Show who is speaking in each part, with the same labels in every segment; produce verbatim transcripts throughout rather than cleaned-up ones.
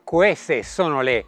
Speaker 1: Queste sono le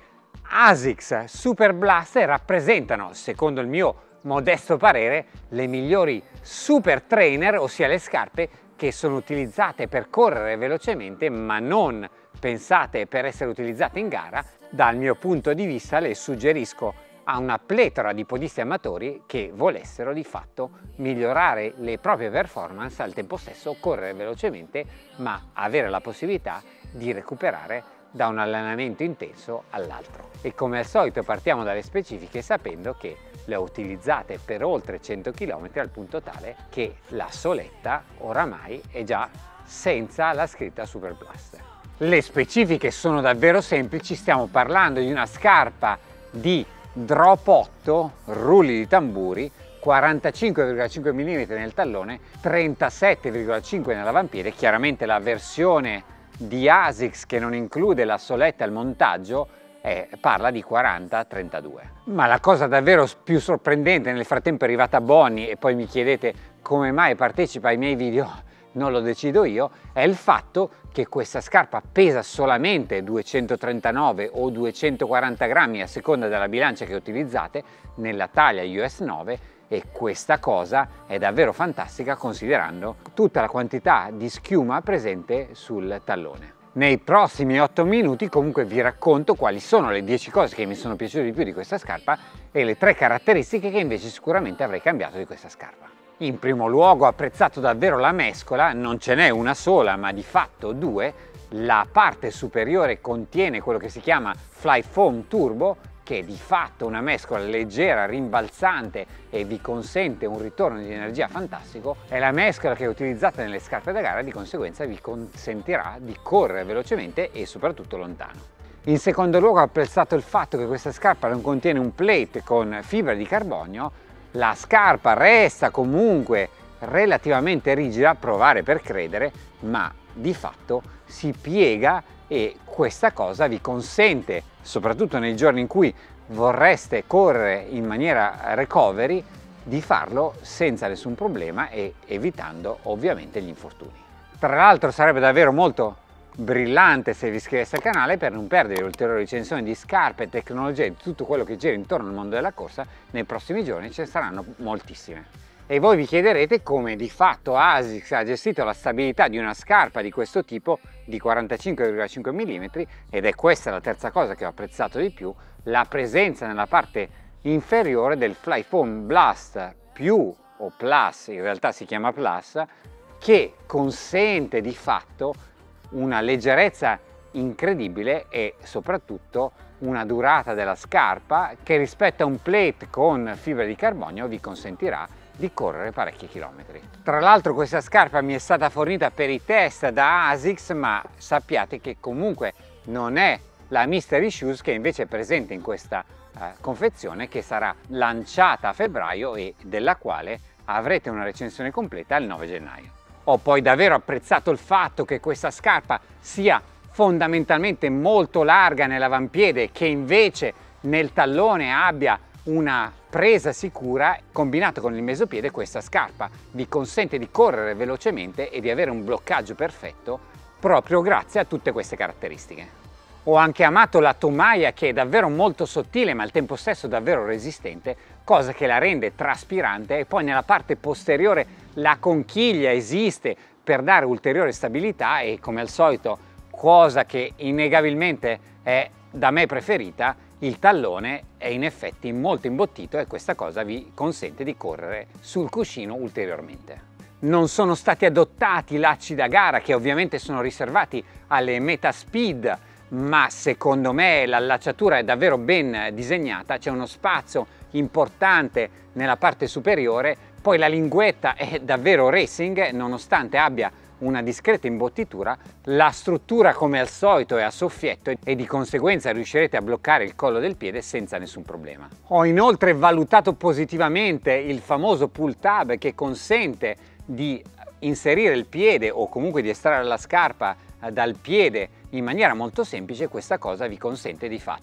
Speaker 1: ASICS Super Blast e rappresentano, secondo il mio modesto parere, le migliori super trainer, ossia le scarpe che sono utilizzate per correre velocemente ma non pensate per essere utilizzate in gara. Dal mio punto di vista le suggerisco a una pletora di podisti amatori che volessero di fatto migliorare le proprie performance, al tempo stesso correre velocemente ma avere la possibilità di recuperare da un allenamento intenso all'altro. E come al solito partiamo dalle specifiche sapendo che le ho utilizzate per oltre cento chilometri, al punto tale che la soletta oramai è già senza la scritta Super Blast. Le specifiche sono davvero semplici, stiamo parlando di una scarpa di drop otto, rulli di tamburi, quarantacinque virgola cinque millimetri nel tallone, trentasette virgola cinque nell'avampiede. Chiaramente la versione di ASICS che non include la soletta e il montaggio Eh, parla di quaranta trentadue. Ma la cosa davvero più sorprendente, nel frattempo è arrivata Bonnie e poi mi chiedete come mai partecipa ai miei video, non lo decido io, è il fatto che questa scarpa pesa solamente duecentotrentanove o duecentoquaranta grammi a seconda della bilancia che utilizzate, nella taglia U S nove, e questa cosa è davvero fantastica considerando tutta la quantità di schiuma presente sul tallone. Nei prossimi otto minuti comunque vi racconto quali sono le dieci cose che mi sono piaciute di più di questa scarpa e le tre caratteristiche che invece sicuramente avrei cambiato di questa scarpa. In primo luogo ho apprezzato davvero la mescola, non ce n'è una sola ma di fatto due. La parte superiore contiene quello che si chiama Flyfoam Turbo, che è di fatto una mescola leggera, rimbalzante e vi consente un ritorno di energia fantastico. È la mescola che è utilizzata nelle scarpe da gara e di conseguenza vi consentirà di correre velocemente e soprattutto lontano. In secondo luogo ho apprezzato il fatto che questa scarpa non contiene un plate con fibra di carbonio. La scarpa resta comunque relativamente rigida, provare per credere, ma di fatto si piega e questa cosa vi consente, soprattutto nei giorni in cui vorreste correre in maniera recovery, di farlo senza nessun problema e evitando ovviamente gli infortuni. Tra l'altro sarebbe davvero molto brillante se vi iscriveste al canale per non perdere ulteriori recensioni di scarpe, tecnologie e tutto quello che gira intorno al mondo della corsa. Nei prossimi giorni ce ne saranno moltissime. E voi vi chiederete come di fatto ASICS ha gestito la stabilità di una scarpa di questo tipo di quarantacinque virgola cinque millimetri, ed è questa la terza cosa che ho apprezzato di più: la presenza nella parte inferiore del Flyfoam Blast più o Plus, in realtà si chiama Plus, che consente di fatto una leggerezza incredibile e soprattutto una durata della scarpa che rispetto a un plate con fibra di carbonio vi consentirà di correre parecchi chilometri. Tra l'altro questa scarpa mi è stata fornita per i test da ASICS, ma sappiate che comunque non è la Mystery Shoes che invece è presente in questa eh, confezione, che sarà lanciata a febbraio e della quale avrete una recensione completa il nove gennaio. Ho poi davvero apprezzato il fatto che questa scarpa sia fondamentalmente molto larga nell'avampiede, che invece nel tallone abbia una presa sicura. Combinato con il mesopiede, questa scarpa vi consente di correre velocemente e di avere un bloccaggio perfetto proprio grazie a tutte queste caratteristiche. Ho anche amato la tomaia, che è davvero molto sottile ma al tempo stesso davvero resistente, cosa che la rende traspirante, e poi nella parte posteriore la conchiglia esiste per dare ulteriore stabilità e, come al solito, cosa che innegabilmente è da me preferita, il tallone è in effetti molto imbottito e questa cosa vi consente di correre sul cuscino ulteriormente. Non sono stati adottati lacci da gara, che ovviamente sono riservati alle Meta Speed, ma secondo me l'allacciatura è davvero ben disegnata, c'è uno spazio importante nella parte superiore, poi la linguetta è davvero racing nonostante abbia una discreta imbottitura. La struttura come al solito è a soffietto e di conseguenza riuscirete a bloccare il collo del piede senza nessun problema. Ho inoltre valutato positivamente il famoso pull tab, che consente di inserire il piede o comunque di estrarre la scarpa dal piede in maniera molto semplice. Questa cosa vi consente di fatto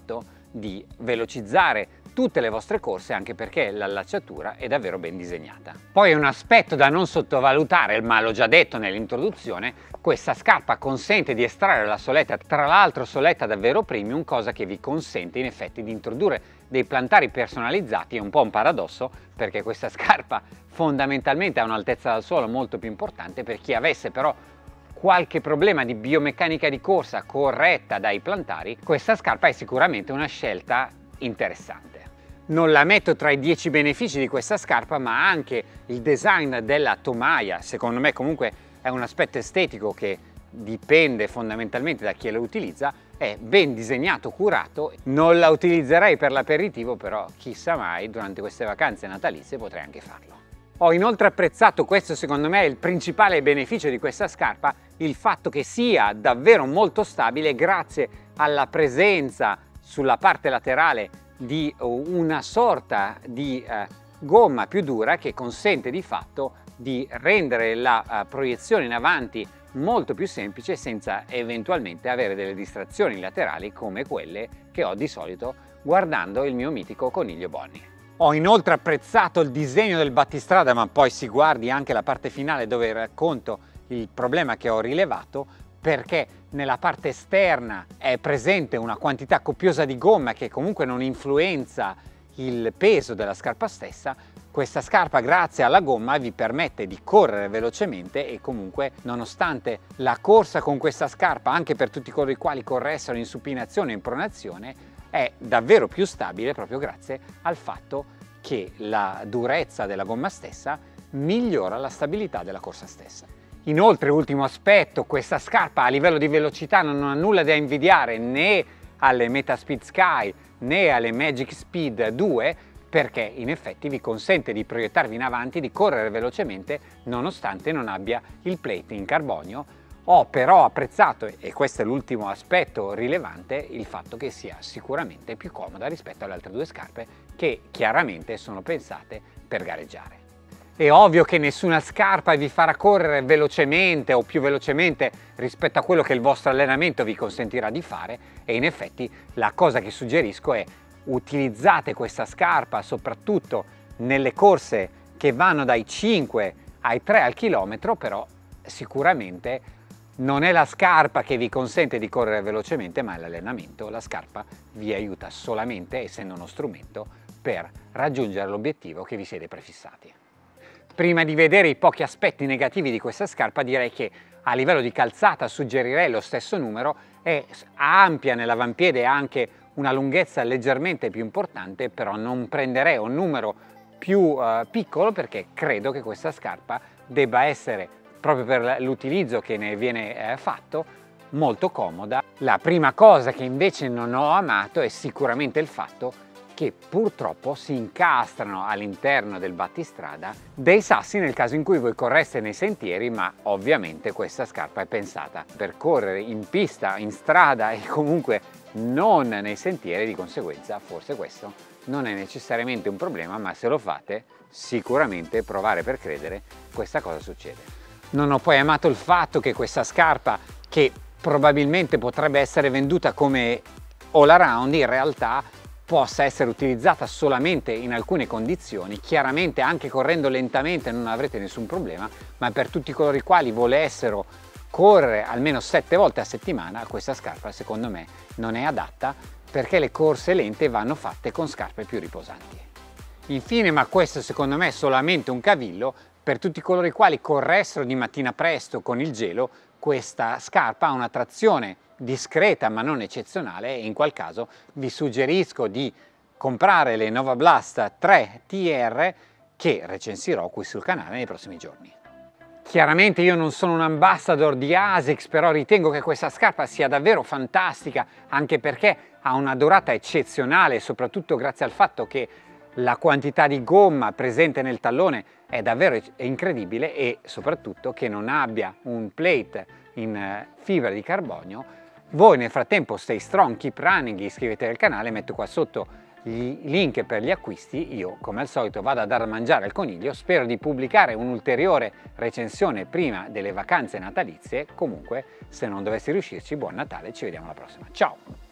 Speaker 1: di velocizzare tutte le vostre corse, anche perché l'allacciatura è davvero ben disegnata. Poi un aspetto da non sottovalutare, ma l'ho già detto nell'introduzione, questa scarpa consente di estrarre la soletta, tra l'altro soletta davvero premium, cosa che vi consente in effetti di introdurre dei plantari personalizzati. È un po' un paradosso, perché questa scarpa fondamentalmente ha un'altezza dal suolo molto più importante. Per chi avesse però qualche problema di biomeccanica di corsa corretta dai plantari, questa scarpa è sicuramente una scelta interessante. Non la metto tra i dieci benefici di questa scarpa, ma anche il design della tomaia, secondo me comunque è un aspetto estetico che dipende fondamentalmente da chi la utilizza, è ben disegnato, curato. Non la utilizzerei per l'aperitivo, però chissà mai, durante queste vacanze natalizie potrei anche farlo. Ho inoltre apprezzato, questo secondo me è il principale beneficio di questa scarpa, il fatto che sia davvero molto stabile grazie alla presenza sulla parte laterale di una sorta di eh, gomma più dura che consente di fatto di rendere la uh, proiezione in avanti molto più semplice, senza eventualmente avere delle distrazioni laterali come quelle che ho di solito guardando il mio mitico coniglio Bonnie. Ho inoltre apprezzato il disegno del battistrada, ma poi si guardi anche la parte finale dove racconto il problema che ho rilevato, perché nella parte esterna è presente una quantità copiosa di gomma che comunque non influenza il peso della scarpa stessa. Questa scarpa, grazie alla gomma, vi permette di correre velocemente e comunque, nonostante la corsa con questa scarpa, anche per tutti coloro i quali corressero in supinazione e in pronazione, è davvero più stabile proprio grazie al fatto che la durezza della gomma stessa migliora la stabilità della corsa stessa. Inoltre, ultimo aspetto, questa scarpa a livello di velocità non ha nulla da invidiare né alle Metaspeed Sky né alle Magic Speed due, perché in effetti vi consente di proiettarvi in avanti, di correre velocemente nonostante non abbia il plate in carbonio. Ho però apprezzato, e questo è l'ultimo aspetto rilevante, il fatto che sia sicuramente più comoda rispetto alle altre due scarpe che chiaramente sono pensate per gareggiare. È ovvio che nessuna scarpa vi farà correre velocemente o più velocemente rispetto a quello che il vostro allenamento vi consentirà di fare, e in effetti la cosa che suggerisco è: utilizzate questa scarpa soprattutto nelle corse che vanno dai cinque ai tre al chilometro, però sicuramente non è la scarpa che vi consente di correre velocemente, ma è l'allenamento. La scarpa vi aiuta solamente, essendo uno strumento, per raggiungere l'obiettivo che vi siete prefissati. Prima di vedere i pochi aspetti negativi di questa scarpa, direi che a livello di calzata suggerirei lo stesso numero. È ampia nell'avampiede e anche una lunghezza leggermente più importante, però non prenderei un numero più uh, piccolo, perché credo che questa scarpa debba essere, proprio per l'utilizzo che ne viene eh, fatto, molto comoda. La prima cosa che invece non ho amato è sicuramente il fatto che purtroppo si incastrano all'interno del battistrada dei sassi nel caso in cui voi correste nei sentieri, ma ovviamente questa scarpa è pensata per correre in pista, in strada e comunque non nei sentieri, di conseguenza forse questo non è necessariamente un problema, ma se lo fate sicuramente, provare per credere, questa cosa succede. Non ho poi amato il fatto che questa scarpa, che probabilmente potrebbe essere venduta come all around, in realtà possa essere utilizzata solamente in alcune condizioni. Chiaramente anche correndo lentamente non avrete nessun problema, ma per tutti coloro i quali volessero correre almeno sette volte a settimana, questa scarpa secondo me non è adatta, perché le corse lente vanno fatte con scarpe più riposanti. Infine, ma questo secondo me è solamente un cavillo, per tutti coloro i quali corressero di mattina presto con il gelo, questa scarpa ha una trazione discreta ma non eccezionale, e in qual caso vi suggerisco di comprare le Nova Blast tre T R, che recensirò qui sul canale nei prossimi giorni. Chiaramente io non sono un ambassador di ASICS, però ritengo che questa scarpa sia davvero fantastica, anche perché ha una durata eccezionale, soprattutto grazie al fatto che la quantità di gomma presente nel tallone è davvero incredibile, e soprattutto che non abbia un plate in fibra di carbonio. Voi nel frattempo stay strong, keep running, iscrivetevi al canale, metto qua sotto i link per gli acquisti. Io come al solito vado a dar da mangiare al coniglio, spero di pubblicare un'ulteriore recensione prima delle vacanze natalizie. Comunque, se non dovessi riuscirci, buon Natale, ci vediamo alla prossima, ciao!